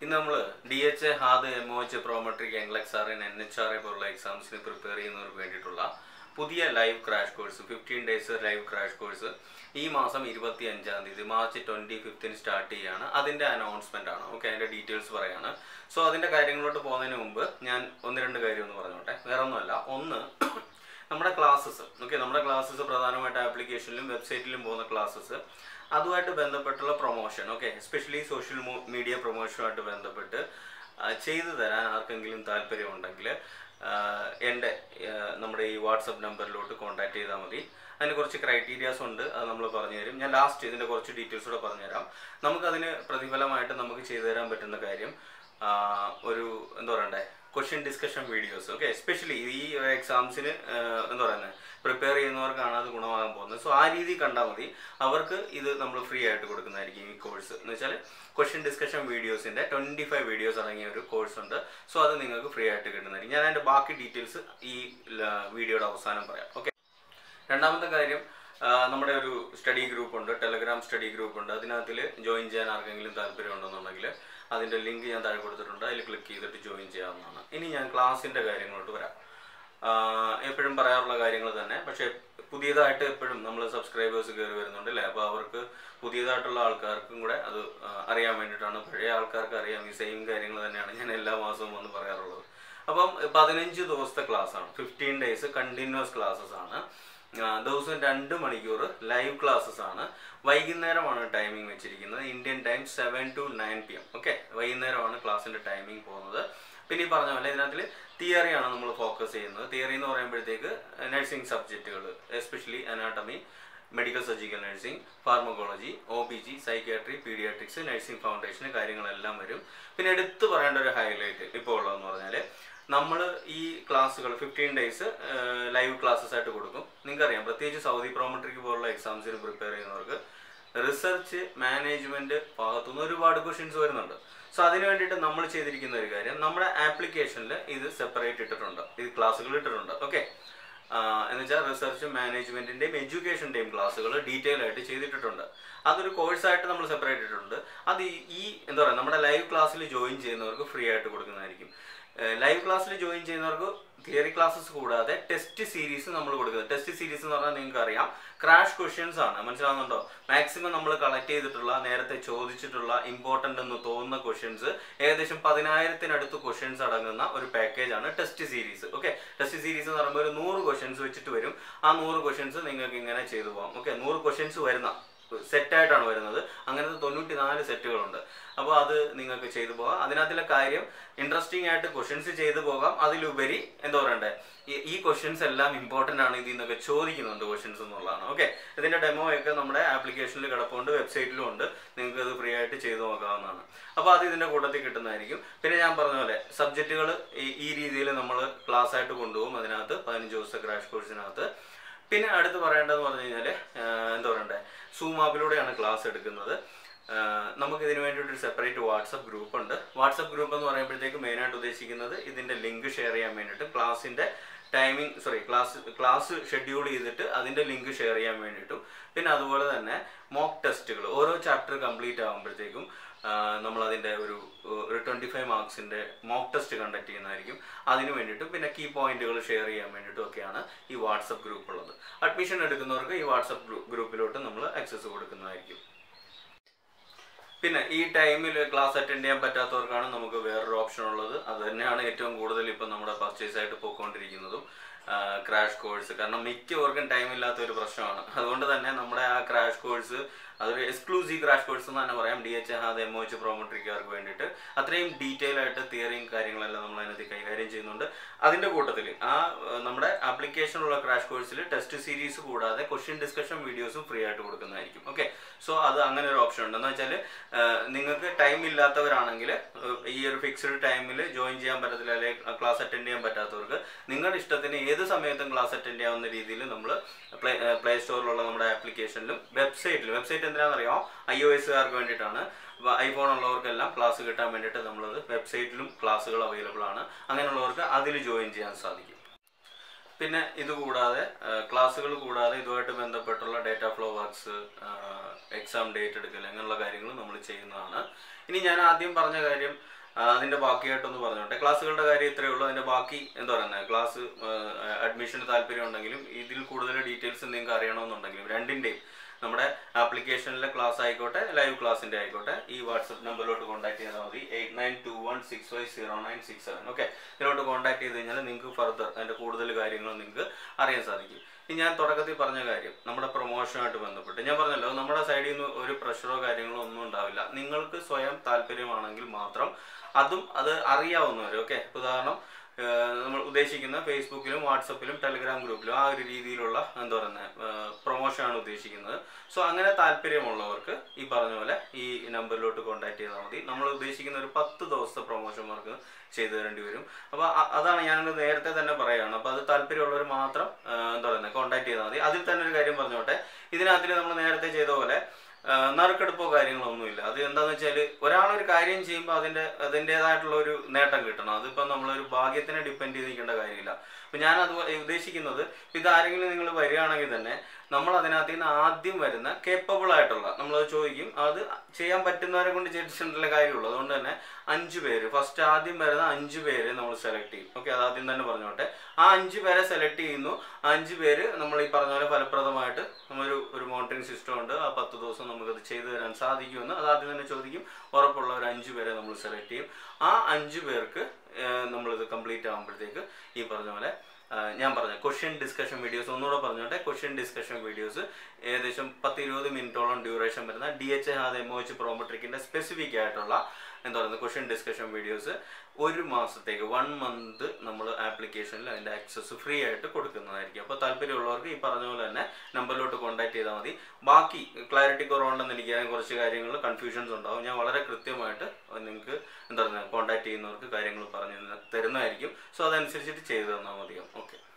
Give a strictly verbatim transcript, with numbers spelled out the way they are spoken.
ഇന്ന് നമ്മൾ D H A, H A A D, M O H, Prometric, N C L E X-R N, N H R A പോലുള്ള എക്സാംസിന് prepare ചെയ്യുന്നവർക്ക് വേണ്ടിയിട്ടുള്ള പുതിയ live crash course fifteen days live crash course ഈ മാസം ഇരുപത്തി അഞ്ചാം തീയതി മാർച്ച് ട്വൻറ്റി ഫിഫ്ത്തിന് സ്റ്റാർട്ട് ചെയ്യുകയാണ്. അതിൻ്റെ അനൗൺസ്മെൻ്റ് ആണ്. ഓക്കെ, അതിൻ്റെ ഡീറ്റെയിൽസ് പറയാണ്. സോ അതിൻ്റെ കാര്യങ്ങളിലോട്ട് പോകുന്നതിന് മുമ്പ് ഞാൻ ഒന്ന് രണ്ട് കാര്യം ഒന്ന് പറഞ്ഞോട്ടെ. വേറെ ഒന്നുമല്ല, ഒന്ന് നമ്മുടെ ക്ലാസ്സസ്. ഓക്കെ, നമ്മുടെ ക്ലാസ്സസ് പ്രധാനമായിട്ട് ആപ്ലിക്കേഷനിലും വെബ്സൈറ്റിലും പോകുന്ന ക്ലാസ്സസ്, അതുമായിട്ട് ബന്ധപ്പെട്ടുള്ള promotion, okay, especially social media പ്രൊമോഷനുമായിട്ട് ബന്ധപ്പെട്ട് ചെയ്തു തരാൻ ആർക്കെങ്കിലും താല്പര്യമുണ്ടെങ്കിൽ എൻ്റെ നമ്മുടെ ഈ വാട്സപ്പ് നമ്പറിലോട്ട് കോൺടാക്ട് ചെയ്താൽ മതി. അതിന് കുറച്ച് ക്രൈറ്റീരിയാസ് ഉണ്ട്, അത് നമ്മൾ പറഞ്ഞു തരും. ഞാൻ ലാസ്റ്റ് ഇതിൻ്റെ കുറച്ച് ഡീറ്റെയിൽസ് കൂടെ പറഞ്ഞുതരാം. നമുക്കതിന് പ്രതിഫലമായിട്ട് നമുക്ക് ചെയ്തു തരാൻ പറ്റുന്ന കാര്യം ഒരു എന്താ പറയണ്ടേ question discussion videos. Okay, especially ഈ എക്സാംസിന് എന്താ പറയുന്നത് പ്രിപ്പയർ ചെയ്യുന്നവർക്കാണ് അത് ഗുണമാകാൻ പോകുന്നത്. സോ ആ രീതി കണ്ടാൽ മതി. അവർക്ക് ഇത് നമ്മൾ ഫ്രീ ആയിട്ട് കൊടുക്കുന്നതായിരിക്കും ഈ കോഴ്സ്. എന്ന് വെച്ചാൽ ക്വസ്റ്റ്യൻ ഡിസ്കഷൻ വീഡിയോസിൻ്റെ ട്വൻറ്റി ഫൈവ് വീഡിയോസ് അടങ്ങിയ ഒരു കോഴ്സ് ഉണ്ട്. സോ അത് നിങ്ങൾക്ക് ഫ്രീ ആയിട്ട് കിട്ടുന്നതായിരിക്കും. ഞാൻ അതിൻ്റെ ബാക്കി ഡീറ്റെയിൽസ് ഈ വീഡിയോയുടെ അവസാനം പറയാം. ഓക്കെ, രണ്ടാമത്തെ കാര്യം, നമ്മുടെ ഒരു സ്റ്റഡി ഗ്രൂപ്പ് ഉണ്ട്, ടെലഗ്രാം സ്റ്റഡി ഗ്രൂപ്പ് ഉണ്ട്. അതിനകത്തിൽ ജോയിൻ ചെയ്യാൻ ആർക്കെങ്കിലും താല്പര്യമുണ്ടെന്നുണ്ടെങ്കിൽ അതിൻ്റെ ലിങ്ക് ഞാൻ താഴെ കൊടുത്തിട്ടുണ്ട്. അതിൽ ക്ലിക്ക് ചെയ്തിട്ട് ജോയിൻ ചെയ്യാവുന്നതാണ്. ഇനി ഞാൻ ക്ലാസ്സിൻ്റെ കാര്യങ്ങളോട്ട് വരാം. എപ്പോഴും പറയാറുള്ള കാര്യങ്ങൾ തന്നെ, പക്ഷേ പുതിയതായിട്ട് എപ്പോഴും നമ്മൾ സബ്സ്ക്രൈബേഴ്സ് കയറി വരുന്നുണ്ട് അല്ലേ. അപ്പോൾ അവർക്ക് പുതിയതായിട്ടുള്ള ആൾക്കാർക്കും കൂടെ അത് അറിയാൻ വേണ്ടിയിട്ടാണ്. പഴയ ആൾക്കാർക്ക് അറിയാം ഈ സെയിം കാര്യങ്ങൾ തന്നെയാണ് ഞാൻ എല്ലാ മാസവും വന്ന് പറയാറുള്ളത്. അപ്പം പതിനഞ്ച് ദിവസത്തെ ക്ലാസ്സാണ്, ഫിഫ്റ്റീൻ ഡേയ്സ് കണ്ടിന്യൂസ് ക്ലാസ്സസ് ആണ്. ദിവസം രണ്ട് മണിക്കൂർ ലൈവ് ക്ലാസ്സസ് ആണ്. വൈകുന്നേരമാണ് ടൈമിംഗ് വെച്ചിരിക്കുന്നത്. Indian time seven to nine P M. Okay, വൈകുന്നേരമാണ് ക്ലാസ്സിൻ്റെ ടൈമിംഗ് പോകുന്നത്. പിന്നെ ഈ പറഞ്ഞ പോലെ ഇതിനകത്തിൽ തിയറിയാണ് നമ്മൾ ഫോക്കസ് ചെയ്യുന്നത്. തിയറി എന്ന് പറയുമ്പോഴത്തേക്ക് നഴ്സിംഗ് സബ്ജക്റ്റുകൾ, especially anatomy, medical surgical nursing, pharmacology, O P G, psychiatry, paediatrics, nursing foundation കാര്യങ്ങളെല്ലാം വരും. പിന്നെ എടുത്തു പറയേണ്ട ഒരു ഹൈലൈറ്റ് ഇപ്പോൾ ഉള്ളതെന്ന് പറഞ്ഞാൽ നമ്മൾ ഈ ക്ലാസ്സുകൾ ഫിഫ്റ്റീൻ ഡേയ്സ് ലൈവ് ക്ലാസ്സസ് ആയിട്ട് കൊടുക്കും. നിങ്ങൾക്കറിയാം, പ്രത്യേകിച്ച് സൗദി പ്രോമെട്രിക് പോലുള്ള എക്സാംസിന് പ്രിപ്പയർ ചെയ്യുന്നവർക്ക് റിസർച്ച് മാനേജ്മെൻറ്റ് ഭാഗത്തുനിന്ന് ഒരുപാട് ക്വസ്റ്റ്യൻസ് വരുന്നുണ്ട്. സോ അതിന് വേണ്ടിയിട്ട് നമ്മൾ ചെയ്തിരിക്കുന്ന ഒരു കാര്യം, നമ്മുടെ ആപ്ലിക്കേഷനിൽ ഇത് സെപ്പറേറ്റ് ഇട്ടിട്ടുണ്ട്, ഇത് ക്ലാസ്സുകൾ ഇട്ടിട്ടുണ്ട്. ഓക്കെ, എന്ന് വെച്ചാൽ റിസർച്ച് മാനേജ്മെൻറ്റിൻ്റെയും എഡ്യൂക്കേഷൻ്റെയും ക്ലാസ്സുകൾ ഡീറ്റെയിൽ ആയിട്ട് ചെയ്തിട്ടുണ്ട്. അതൊരു കോഴ്സായിട്ട് നമ്മൾ സെപ്പറേറ്റ് ഇട്ടിട്ടുണ്ട്. അത് ഈ എന്താ പറയുക നമ്മുടെ ലൈവ് ക്ലാസ്സിൽ ജോയിൻ ചെയ്യുന്നവർക്ക് ഫ്രീ ആയിട്ട് കൊടുക്കുന്നതായിരിക്കും. ലൈവ് ക്ലാസ്സിൽ ജോയിൻ ചെയ്യുന്നവർക്ക് തിയറി ക്ലാസ്സസ് കൂടാതെ ടെസ്റ്റ് സീരീസ് നമ്മൾ കൊടുക്കുന്നത്. ടെസ്റ്റ് സീരീസ് എന്ന് പറഞ്ഞാൽ നിങ്ങൾക്ക് അറിയാം, ക്രാഷ് ക്വസ്റ്റ്യൻസ് ആണ്. മനസ്സിലാവുന്നുണ്ടോ? മാക്സിമം നമ്മൾ കളക്ട് ചെയ്തിട്ടുള്ള, നേരത്തെ ചോദിച്ചിട്ടുള്ള, ഇമ്പോർട്ടൻ്റ് എന്ന് തോന്നുന്ന ക്വസ്റ്റ്യൻസ്, ഏകദേശം പതിനായിരത്തിനടുത്ത് ക്വസ്റ്റ്യൻസ് അടങ്ങുന്ന ഒരു പാക്കേജാണ് test series. Okay, test series എന്ന് പറയുമ്പോൾ ഒരു നൂറ് ക്വസ്റ്റ്യൻസ് വെച്ചിട്ട് വരും. ആ നൂറ് ക്വസ്റ്റ്യൻസ് നിങ്ങൾക്ക് ഇങ്ങനെ ചെയ്തു പോകാം. ഓക്കെ, നൂറ് ക്വസ്റ്റ്യൻസ് വരുന്ന സെറ്റായിട്ടാണ് വരുന്നത്. അങ്ങനത്തെ തൊണ്ണൂറ്റി നാല് സെറ്റുകളുണ്ട്. അപ്പോൾ അത് നിങ്ങൾക്ക് ചെയ്തു പോകാം. അതിനകത്തിലെ കാര്യം, ഇൻട്രസ്റ്റിംഗ് ആയിട്ട് ക്വസ്റ്റ്യൻസ് ചെയ്തു പോകാം. അതിലുപരി എന്താ പറയണ്ടേ, ഈ ക്വസ്റ്റ്യൻസ് എല്ലാം ഇമ്പോർട്ടൻ്റ് ആണ്, ഇതിൽ നിന്നൊക്കെ ചോദിക്കുന്നുണ്ട് ക്വസ്റ്റ്യൻസ് എന്നുള്ളതാണ്. ഓക്കെ, ഇതിൻ്റെ ഡെമോ ഒക്കെ നമ്മുടെ ആപ്ലിക്കേഷനിൽ കിടപ്പുണ്ട്, വെബ്സൈറ്റിലും ഉണ്ട്. നിങ്ങൾക്ക് അത് ഫ്രീ ആയിട്ട് ചെയ്തു നോക്കാവുന്നതാണ്. അപ്പോൾ അത് ഇതിൻ്റെ കൂട്ടത്തിൽ കിട്ടുന്നതായിരിക്കും. പിന്നെ ഞാൻ പറഞ്ഞ പോലെ സബ്ജക്റ്റുകൾ ഈ രീതിയിൽ നമ്മൾ ക്ലാസ് ആയിട്ട് കൊണ്ടുപോകും അതിനകത്ത്, പതിനഞ്ച് ദിവസത്തെ ക്രാഷ് കോഴ്സിനകത്ത്. പിന്നെ അടുത്ത് പറയേണ്ടതെന്ന് പറഞ്ഞു കഴിഞ്ഞാൽ എന്താ പറയണ്ടേ, സൂം ആപ്പിലൂടെയാണ് ക്ലാസ് എടുക്കുന്നത്. നമുക്കിതിന് വേണ്ടിയിട്ടൊരു സെപ്പറേറ്റ് വാട്സപ്പ് ഗ്രൂപ്പ് ഉണ്ട്. വാട്സപ്പ് ഗ്രൂപ്പ് എന്ന് പറയുമ്പോഴത്തേക്ക് മെയിനായിട്ട് ഉദ്ദേശിക്കുന്നത് ഇതിൻ്റെ ലിങ്ക് ഷെയർ ചെയ്യാൻ വേണ്ടിയിട്ട്, ക്ലാസ്സിൻ്റെ timing sorry class class schedule ചെയ്തിട്ട് അതിൻ്റെ ലിങ്ക് ഷെയർ ചെയ്യാൻ വേണ്ടിയിട്ടും, പിന്നെ അതുപോലെ തന്നെ മോക്ക് ടെസ്റ്റുകൾ ഓരോ ചാപ്റ്റർ കംപ്ലീറ്റ് ആകുമ്പോഴത്തേക്കും നമ്മളതിൻ്റെ ഒരു ഒരു ട്വൻറ്റി ഫൈവ് മാർക്സിൻ്റെ മോക്ക് ടെസ്റ്റ് കണ്ടക്ട് ചെയ്യുന്നതായിരിക്കും. അതിന് വേണ്ടിയിട്ടും പിന്നെ കീ പോയിന്റുകൾ ഷെയർ ചെയ്യാൻ വേണ്ടിയിട്ടും ഒക്കെയാണ് ഈ വാട്സപ്പ് ഗ്രൂപ്പ് ഉള്ളത്. അഡ്മിഷൻ എടുക്കുന്നവർക്ക് ഈ വാട്സപ്പ് ഗ്രൂപ്പിലോട്ട് നമ്മൾ ആക്സസ് കൊടുക്കുന്നതായിരിക്കും. പിന്നെ ഈ ടൈമിൽ ക്ലാസ് അറ്റൻഡ് ചെയ്യാൻ പറ്റാത്തവർക്കാണ് നമുക്ക് വേറൊരു ഓപ്ഷൻ ഉള്ളത്. അത് തന്നെയാണ് ഏറ്റവും കൂടുതൽ ഇപ്പം നമ്മുടെ പർച്ചേസ് ആയിട്ട് പോയിക്കൊണ്ടിരിക്കുന്നതും, ക്രാഷ് കോഴ്സ്. കാരണം മിക്കവർക്കും ടൈമില്ലാത്ത ഒരു പ്രശ്നമാണ്. അതുകൊണ്ട് തന്നെ നമ്മുടെ ആ ക്രാഷ് കോഴ്സ് അതൊരു എക്സ്ക്ലൂസീവ് ക്രാഷ് കോഴ്സ് എന്ന് തന്നെ പറയാം. D H A, HAAD, M O H, പ്രോമെട്രിക്കാർക്ക് വേണ്ടിയിട്ട് അത്രയും ഡീറ്റെയിൽ ആയിട്ട് തിയറിയും കാര്യങ്ങളെല്ലാം നമ്മൾ അതിനകത്ത് കൈകാര്യം ചെയ്യുന്നുണ്ട്. അതിൻ്റെ കൂട്ടത്തിൽ ആ നമ്മുടെ ആപ്ലിക്കേഷനുള്ള ക്രാഷ് കോഴ്സിൽ ടെസ്റ്റ് സീരീസ് കൂടാതെ ക്വസ്റ്റ്യൻ ഡിസ്കഷൻ വീഡിയോസും ഫ്രീ ആയിട്ട് കൊടുക്കുന്നതായിരിക്കും. ഓക്കെ, സോ അത് അങ്ങനെ ഒരു ഓപ്ഷൻ ഉണ്ട്. എന്ന് വെച്ചാൽ നിങ്ങൾക്ക് ടൈം ഇല്ലാത്തവരാണെങ്കിൽ ഈ ഒരു ഫിക്സ്ഡ് ടൈമിൽ ജോയിൻ ചെയ്യാൻ പറ്റത്തില്ല, അല്ലെങ്കിൽ ക്ലാസ് അറ്റൻഡ് ചെയ്യാൻ പറ്റാത്തവർക്ക് നിങ്ങളുടെ ഇഷ്ടത്തിന് ഏത് സമയത്തും ക്ലാസ് അറ്റൻഡ് ചെയ്യാവുന്ന രീതിയിൽ നമ്മൾ പ്ലേ പ്ലേ സ്റ്റോറിലുള്ള നമ്മുടെ ആപ്ലിക്കേഷനിലും വെബ്സൈറ്റിലും, വെബ്സൈറ്റ് എന്തിനാണെന്നറിയാമോ, ഐ ഒ എസുകാർക്ക് വേണ്ടിയിട്ടാണ്. ഐഫോൺ ഉള്ളവർക്കെല്ലാം ക്ലാസ് കിട്ടാൻ വേണ്ടിയിട്ട് നമ്മളത് വെബ്സൈറ്റിലും ക്ലാസ്സുകൾ അവൈലബിൾ ആണ്. അങ്ങനെയുള്ളവർക്ക് അതിൽ ജോയിൻ ചെയ്യാൻ സാധിക്കും. പിന്നെ ഇതുകൂടാതെ ക്ലാസ്സുകൾ കൂടാതെ ഇതുമായിട്ട് ബന്ധപ്പെട്ടുള്ള data flow works, exam date എടുക്കൽ, അങ്ങനെയുള്ള കാര്യങ്ങൾ നമ്മൾ ചെയ്യുന്നതാണ്. ഇനി ഞാൻ ആദ്യം പറഞ്ഞ കാര്യം, അതിൻ്റെ ബാക്കിയായിട്ടൊന്ന് പറഞ്ഞോട്ടെ. ക്ലാസ്സുകളുടെ കാര്യം ഇത്രയേ ഉള്ളൂ. അതിൻ്റെ ബാക്കി എന്താ പറയുന്നത്, ക്ലാസ് അഡ്മിഷന് താല്പര്യം ഉണ്ടെങ്കിലും ഇതിൽ കൂടുതൽ ഡീറ്റെയിൽസ് നിങ്ങൾക്ക് അറിയണമെന്നുണ്ടെങ്കിലും രണ്ടിൻ്റെയും നമ്മുടെ ആപ്ലിക്കേഷനിലെ ക്ലാസ് ആയിക്കോട്ടെ ലൈവ് ക്ലാസ്സിൻ്റെ ആയിക്കോട്ടെ ഈ വാട്സപ്പ് നമ്പറിലോട്ട് കോൺടാക്ട് ചെയ്താൽ മതി. Eight nine two one six five zero nine six seven okay. ഇതിലോട്ട് കോൺടാക്ട് ചെയ്ത് കഴിഞ്ഞാൽ നിങ്ങൾക്ക് ഫർദർ അതിൻ്റെ കൂടുതൽ കാര്യങ്ങൾ നിങ്ങൾക്ക് അറിയാൻ സാധിക്കും. ഇനി ഞാൻ തുടക്കത്തിൽ പറഞ്ഞ കാര്യം നമ്മുടെ പ്രൊമോഷനുമായിട്ട് ബന്ധപ്പെട്ട് ഞാൻ പറഞ്ഞല്ലോ, നമ്മുടെ സൈഡിൽ നിന്ന് ഒരു പ്രഷറോ കാര്യങ്ങളോ ഒന്നും ഉണ്ടാവില്ല. നിങ്ങൾക്ക് സ്വയം താല്പര്യമാണെങ്കിൽ മാത്രം അതും അത് അറിയാവുന്നവർ ഓക്കെ. ഉദാഹരണം നമ്മൾ ഉദ്ദേശിക്കുന്ന ഫേസ്ബുക്കിലും വാട്സപ്പിലും ടെലിഗ്രാം ഗ്രൂപ്പിലും ആ ഒരു രീതിയിലുള്ള എന്താ പറയുന്നത് പ്രൊമോഷനാണ് ഉദ്ദേശിക്കുന്നത്. സോ അങ്ങനെ താല്പര്യമുള്ളവർക്ക് ഈ പറഞ്ഞ പോലെ ഈ നമ്പറിലോട്ട് കോൺടാക്ട് ചെയ്താൽ മതി. നമ്മൾ ഉദ്ദേശിക്കുന്ന ഒരു പത്ത് ദിവസത്തെ പ്രൊമോഷൻ വർക്ക് ചെയ്തു തരേണ്ടി വരും. അപ്പോൾ അതാണ് ഞാനത് നേരത്തെ തന്നെ പറയുകയാണ്. അപ്പോൾ അത് താല്പര്യമുള്ളവർ മാത്രം എന്താ പറയുന്നത് കോൺടാക്ട് ചെയ്താൽ മതി. അതിൽ തന്നെ ഒരു കാര്യം പറഞ്ഞോട്ടെ, ഇതിനകത്തിൽ നമ്മൾ നേരത്തെ ചെയ്ത പോലെ നറുക്കെടുപ്പോ കാര്യങ്ങളോ ഒന്നുമില്ല. അത് എന്താണെന്ന് വെച്ചാൽ ഒരാളൊരു കാര്യം ചെയ്യുമ്പോൾ അതിൻ്റെ അതിൻ്റേതായിട്ടുള്ള ഒരു നേട്ടം കിട്ടണം. അതിപ്പോൾ നമ്മളൊരു ഭാഗ്യത്തിനെ ഡിപ്പെൻഡ് ചെയ്ത് നിൽക്കേണ്ട കാര്യമില്ല. അപ്പം ഞാനത് ഉദ്ദേശിക്കുന്നത് ഇതാരെങ്കിലും നിങ്ങൾ വരികയാണെങ്കിൽ തന്നെ നമ്മൾ അതിനകത്ത് നിന്ന് ആദ്യം വരുന്ന കേപ്പബിൾ ആയിട്ടുള്ള നമ്മളത് ചോദിക്കും, അത് ചെയ്യാൻ പറ്റുന്നവരെ കൊണ്ട് ചെയ്തിട്ടുള്ള കാര്യമുള്ളൂ. അതുകൊണ്ട് തന്നെ അഞ്ച് പേര് ഫസ്റ്റ് ആദ്യം വരുന്ന അഞ്ച് പേര് നമ്മൾ സെലക്ട് ചെയ്യും ഓക്കെ. അത് ആദ്യം തന്നെ പറഞ്ഞോട്ടെ. ആ അഞ്ച് പേരെ സെലക്ട് ചെയ്യുന്നു. ആ അഞ്ച് പേര് നമ്മൾ ഈ പറഞ്ഞ പോലെ ഫലപ്രദമായിട്ട് നമ്മളൊരു ഒരു മോണിറ്ററിംഗ് സിസ്റ്റം ഉണ്ട്. ആ പത്ത് ദിവസം നമുക്കത് ചെയ്തു തരാൻ സാധിക്കുമെന്ന് അത് ആദ്യം തന്നെ ചോദിക്കും. ഉറപ്പുള്ള ഒരു അഞ്ച് പേരെ നമ്മൾ സെലക്ട് ചെയ്യും. ആ അഞ്ച് പേർക്ക് നമ്മളിത് കംപ്ലീറ്റ് ആകുമ്പോഴത്തേക്ക് ഈ പറഞ്ഞ പോലെ ഞാൻ പറഞ്ഞ ക്വസ്റ്റ്യൻ ഡിസ്കഷൻ വീഡിയോസ് ഒന്നുകൂടെ പറഞ്ഞോട്ടെ. ക്വസ്റ്റ്യൻ ഡിസ്കഷൻ വീഡിയോസ് ഏകദേശം പത്ത് ഇരുപത് മിനിറ്റോളം ഡ്യൂറേഷൻ വരുന്ന D H A HAAD M O H പ്രോമെട്രിക്കിൻ്റെ സ്പെസിഫിക് ആയിട്ടുള്ള എന്താ പറയുന്നത് ക്വസ്റ്റ്യൻ ഡിസ്കഷൻ വീഡിയോസ് ഒരു മാസത്തേക്ക് വൺ മന്ത് നമ്മൾ ആപ്ലിക്കേഷനിൽ അതിൻ്റെ ആക്സസ് ഫ്രീ ആയിട്ട് കൊടുക്കുന്നതായിരിക്കും. അപ്പോൾ താല്പര്യമുള്ളവർക്ക് ഈ പറഞ്ഞ പോലെ തന്നെ നമ്പറിലോട്ട് കോൺടാക്ട് ചെയ്താൽ മതി. ബാക്കി ക്ലാരിറ്റി കുറവുണ്ടെന്ന് എനിക്കറിയാൻ കുറച്ച് കാര്യങ്ങൾ കൺഫ്യൂഷൻസ് ഉണ്ടാവും. ഞാൻ വളരെ കൃത്യമായിട്ട് നിങ്ങൾക്ക് എന്താ പറയുക കോൺടാക്ട് ചെയ്യുന്നവർക്ക് കാര്യങ്ങൾ പറഞ്ഞു തരുന്നതായിരിക്കും. സോ അതനുസരിച്ചിട്ട് ചെയ്തു തന്നാൽ മതിയാവും ഓക്കെ.